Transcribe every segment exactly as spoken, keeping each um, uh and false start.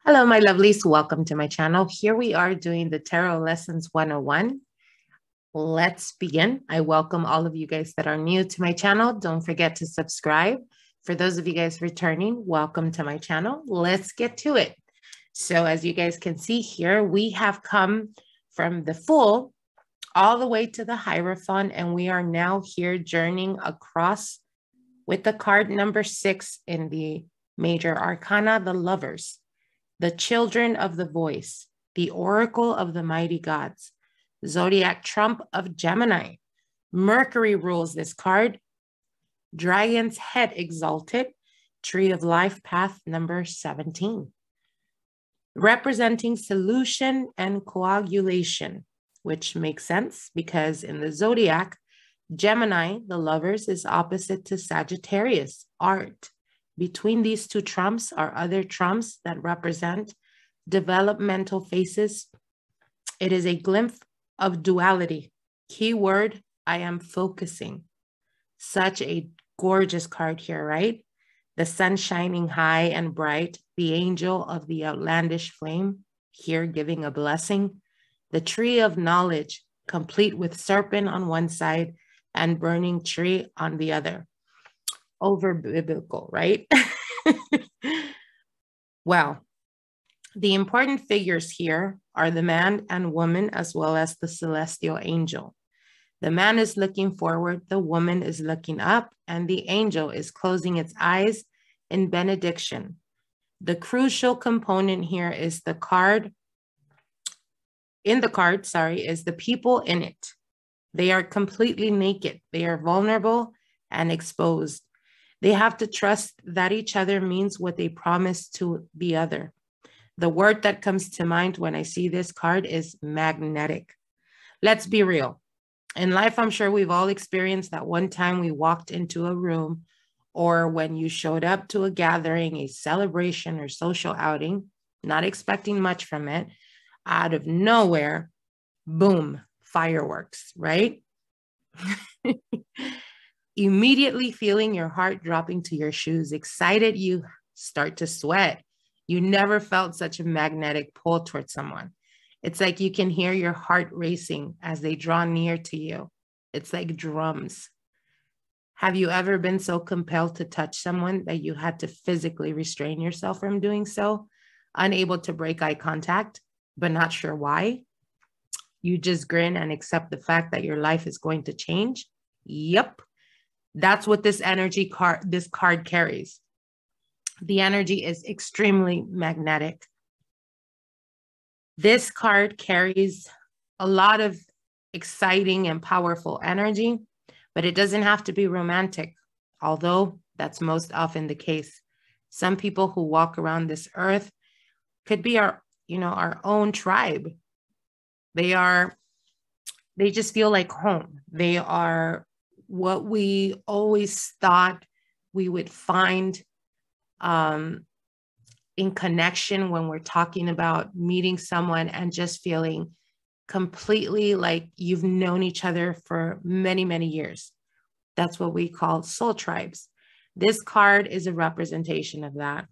Hello, my lovelies. Welcome to my channel. Here we are doing the Tarot Lessons one oh one. Let's begin. I welcome all of you guys that are new to my channel. Don't forget to subscribe. For those of you guys returning, welcome to my channel. Let's get to it. So as you guys can see here, we have come from the Fool all the way to the Hierophant, and we are now here journeying across with the card number six in the Major Arcana, the Lovers. The Children of the Voice, the Oracle of the Mighty Gods, Zodiac Trump of Gemini. Mercury rules this card. Dragon's Head Exalted, Tree of Life Path number seventeen. Representing solution and coagulation, which makes sense because in the Zodiac, Gemini, the Lovers, is opposite to Sagittarius, art. Between these two trumps are other trumps that represent developmental phases. It is a glimpse of duality. Keyword, I am focusing. Such a gorgeous card here, right? The sun shining high and bright, the angel of the outlandish flame, here giving a blessing. The tree of knowledge, complete with serpent on one side and burning tree on the other. Over biblical, right? Well, the important figures here are the man and woman, as well as the celestial angel. The man is looking forward, the woman is looking up, and the angel is closing its eyes in benediction. The crucial component here is the card, in the card, sorry, is the people in it. They are completely naked. They are vulnerable and exposed. They have to trust that each other means what they promise to the other. The word that comes to mind when I see this card is magnetic. Let's be real. In life, I'm sure we've all experienced that one time we walked into a room, or when you showed up to a gathering, a celebration or social outing, not expecting much from it, out of nowhere, boom, fireworks, right? Immediately feeling your heart dropping to your shoes, excited, you start to sweat. You never felt such a magnetic pull towards someone. It's like you can hear your heart racing as they draw near to you. It's like drums. Have you ever been so compelled to touch someone that you had to physically restrain yourself from doing so, unable to break eye contact, but not sure why? You just grin and accept the fact that your life is going to change? Yep. That's what this energy card, this card carries. The energy is extremely magnetic. This card carries a lot of exciting and powerful energy, but it doesn't have to be romantic, although that's most often the case. Some people who walk around this earth could be our, you know, our own tribe. They are, they just feel like home. They are what we always thought we would find um, in connection when we're talking about meeting someone and just feeling completely like you've known each other for many, many years. That's what we call soul tribes. This card is a representation of that.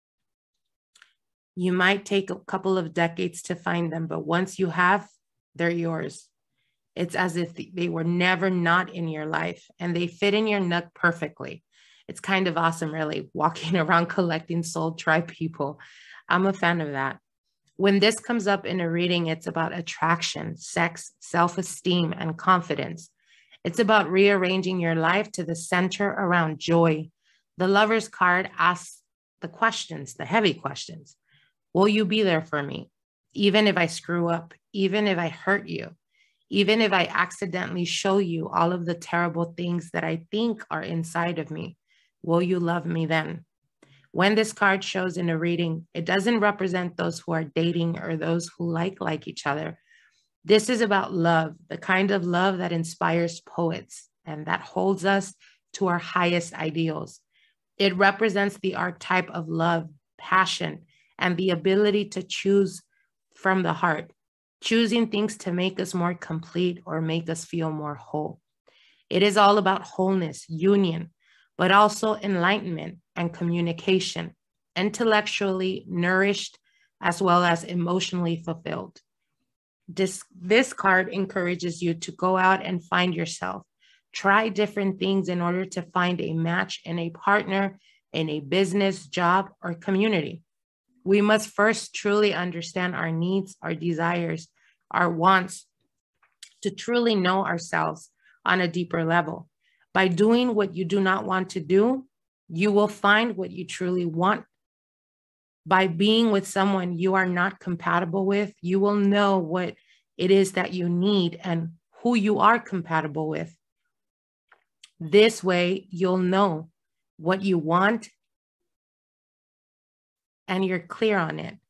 You might take a couple of decades to find them, but once you have, they're yours. It's as if they were never not in your life, and they fit in your nook perfectly. It's kind of awesome, really, walking around collecting soul tribe people. I'm a fan of that. When this comes up in a reading, it's about attraction, sex, self-esteem, and confidence. It's about rearranging your life to the center around joy. The Lover's card asks the questions, the heavy questions. Will you be there for me? Even if I screw up, even if I hurt you, even if I accidentally show you all of the terrible things that I think are inside of me, will you love me then? When this card shows in a reading, it doesn't represent those who are dating or those who like like each other. This is about love, the kind of love that inspires poets and that holds us to our highest ideals. It represents the archetype of love, passion, and the ability to choose from the heart, choosing things to make us more complete or make us feel more whole. It is all about wholeness, union, but also enlightenment and communication, intellectually nourished as well as emotionally fulfilled. This, this card encourages you to go out and find yourself. Try different things in order to find a match in a partner, in a business, job, or community. We must first truly understand our needs, our desires, our wants, to truly know ourselves on a deeper level. By doing what you do not want to do, you will find what you truly want. By being with someone you are not compatible with, you will know what it is that you need and who you are compatible with. This way, you'll know what you want and you're clear on it.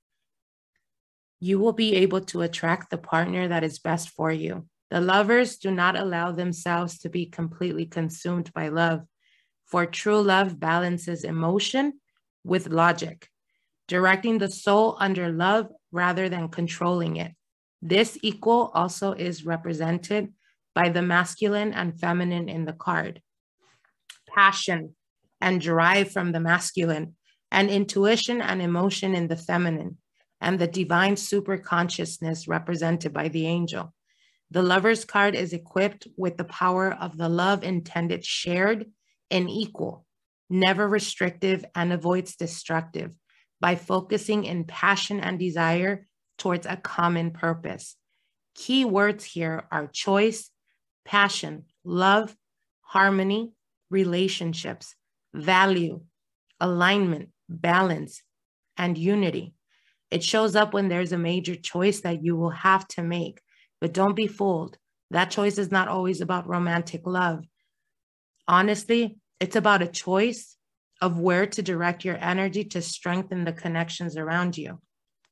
You will be able to attract the partner that is best for you. The lovers do not allow themselves to be completely consumed by love, for true love balances emotion with logic, directing the soul under love rather than controlling it. This equal also is represented by the masculine and feminine in the card. Passion and drive from the masculine, and intuition and emotion in the feminine, and the divine super consciousness represented by the angel. The Lover's card is equipped with the power of the love intended shared and equal, never restrictive, and avoids destructive by focusing in passion and desire towards a common purpose. Key words here are choice, passion, love, harmony, relationships, value, alignment, balance, and unity. It shows up when there's a major choice that you will have to make, but don't be fooled. That choice is not always about romantic love. Honestly, it's about a choice of where to direct your energy to strengthen the connections around you.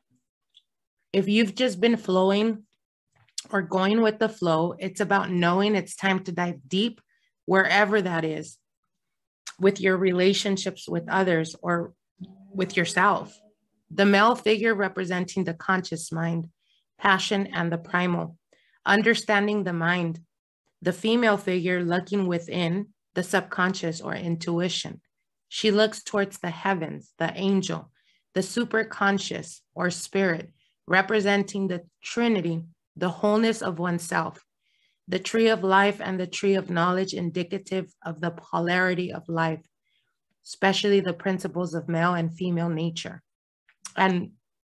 If you've just been flowing or going with the flow, it's about knowing it's time to dive deep wherever that is, with your relationships with others or with yourself. The male figure representing the conscious mind, passion, and the primal, understanding the mind. The female figure looking within, the subconscious or intuition. She looks towards the heavens, the angel, the superconscious or spirit, representing the Trinity, the wholeness of oneself. The tree of life and the tree of knowledge, indicative of the polarity of life, especially the principles of male and female nature, and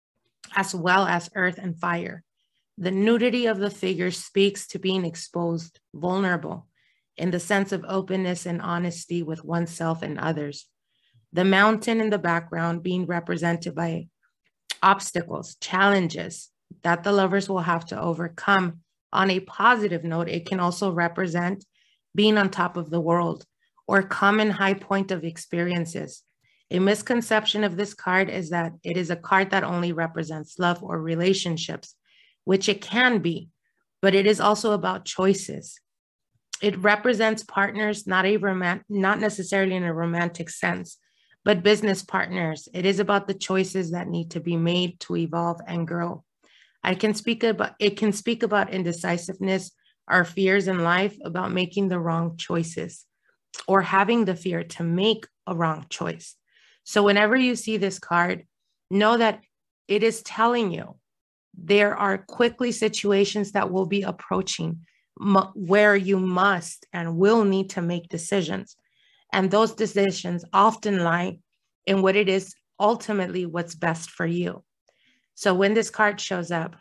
as well as earth and fire. The nudity of the figure speaks to being exposed, vulnerable, in the sense of openness and honesty with oneself and others. The mountain in the background being represented by obstacles, challenges that the lovers will have to overcome. On a positive note, it can also represent being on top of the world or common high point of experiences. A misconception of this card is that it is a card that only represents love or relationships, which it can be, but it is also about choices. It represents partners, not a romant- not necessarily in a romantic sense, but business partners. It is about the choices that need to be made to evolve and grow. I can speak about, it can speak about indecisiveness, our fears in life about making the wrong choices or having the fear to make a wrong choice. So whenever you see this card, know that it is telling you there are quickly situations that will be approaching where you must and will need to make decisions. And those decisions often lie in what it is ultimately what's best for you. So when this card shows up,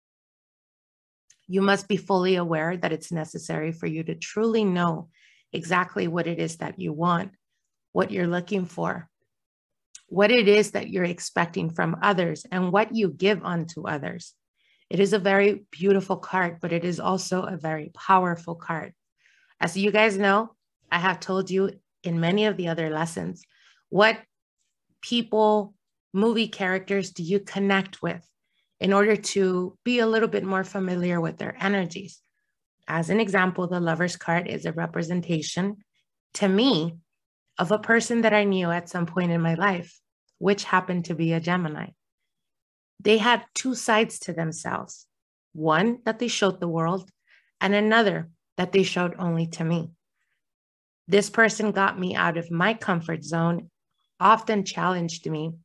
you must be fully aware that it's necessary for you to truly know exactly what it is that you want, what you're looking for, what it is that you're expecting from others, and what you give unto others. It is a very beautiful card, but it is also a very powerful card. As you guys know, I have told you in many of the other lessons, what people, movie characters do you connect with in order to be a little bit more familiar with their energies? As an example, the Lover's card is a representation to me of a person that I knew at some point in my life, which happened to be a Gemini. They had two sides to themselves, one that they showed the world and another that they showed only to me. This person got me out of my comfort zone, often challenged me,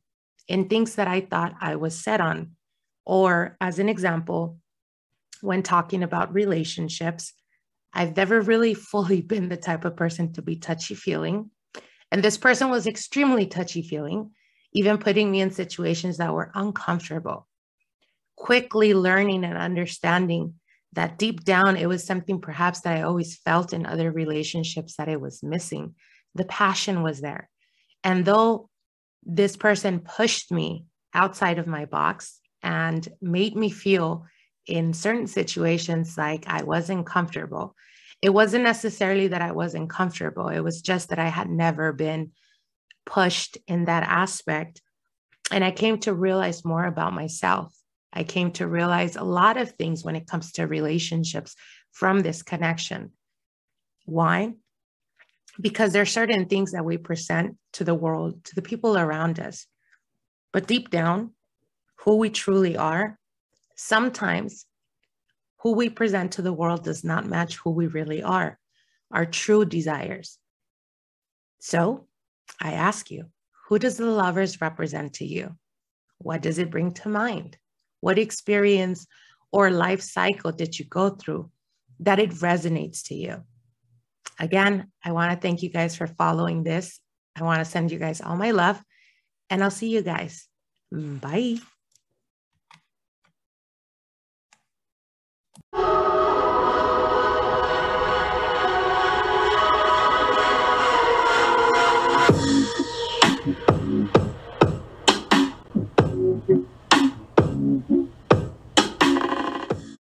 in things that I thought I was set on. Or as an example, when talking about relationships, I've never really fully been the type of person to be touchy-feeling. And this person was extremely touchy-feeling, even putting me in situations that were uncomfortable. Quickly learning and understanding that deep down, it was something perhaps that I always felt in other relationships that I was missing. The passion was there. And though this person pushed me outside of my box and made me feel in certain situations like I wasn't comfortable, it wasn't necessarily that I wasn't comfortable. It was just that I had never been pushed in that aspect. And I came to realize more about myself. I came to realize a lot of things when it comes to relationships from this connection. Why? Because there are certain things that we present to the world, to the people around us. But deep down, who we truly are, sometimes who we present to the world does not match who we really are, our true desires. So I ask you, who does the lovers represent to you? What does it bring to mind? What experience or life cycle did you go through that it resonates to you? Again, I want to thank you guys for following this. I want to send you guys all my love, and I'll see you guys. Bye. Thank you.